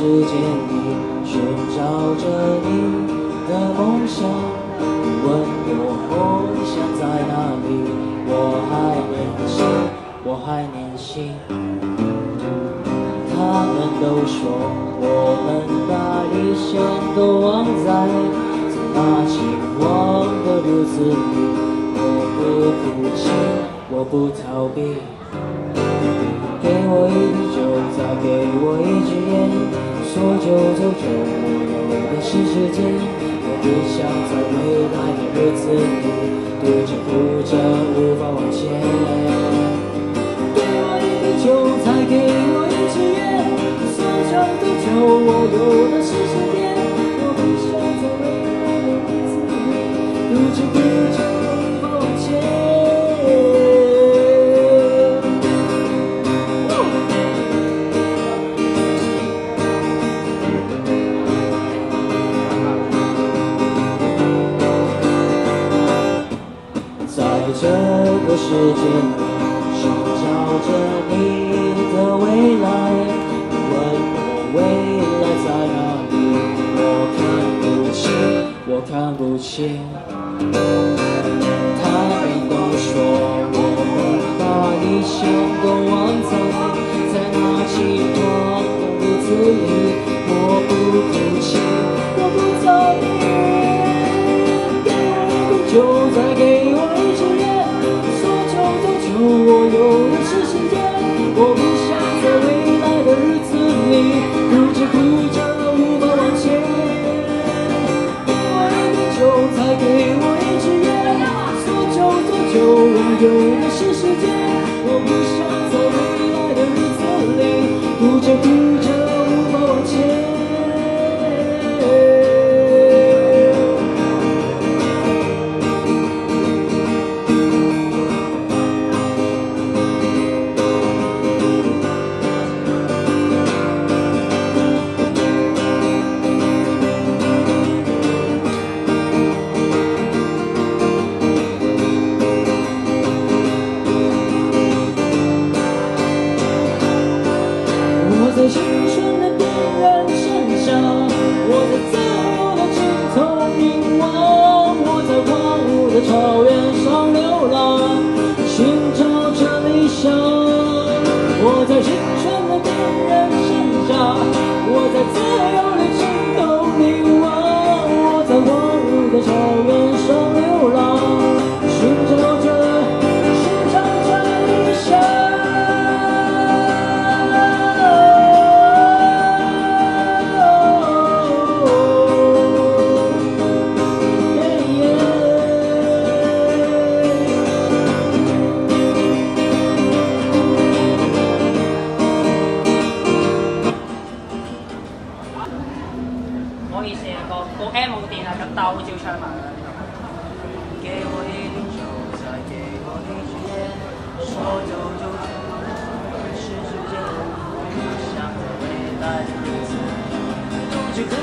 世界里寻找着你的梦想。问我梦想在哪里？我还年轻，我还年轻。他们都说我们把理想都忘在那轻狂的日子里。我不哭泣，我不逃避。给我一瓶酒，再给我一支烟，说走就走，我有的是时间。我不想在未来的日子里独自哭着无法往前。给我一瓶酒，再给我一支烟，说走就走，我有的是时间。我不想在未来的日子里独自哭着无法往前。在这个世界里寻找着你的未来，问我未来在哪里？我看不清，我看不清。他们都说我们把理想都忘在那轻狂的日子里。我不哭泣，我不逃避。给我一瓶酒，再给我一支烟。我有的是时间，我不想在未来的日子里哭着哭着无法往前。给我一瓶酒，再给我一支烟，说走就走，我有的是时间。我不想在未来的日子里哭着哭着无法往前。在青春的边缘挣扎，我在自由的尽头凝望，我在荒芜的草原上流浪，寻找着理想。我在青春的边缘挣扎，我在自由的尽头凝望，我在荒芜的草原上流浪，寻找着理想。 唔好意思啊，個 M 冇電啊，咁但我會照唱埋㗎。給我一瓶酒，再給我一支煙，說走就走，是時間，不想在未來的日子，獨自哭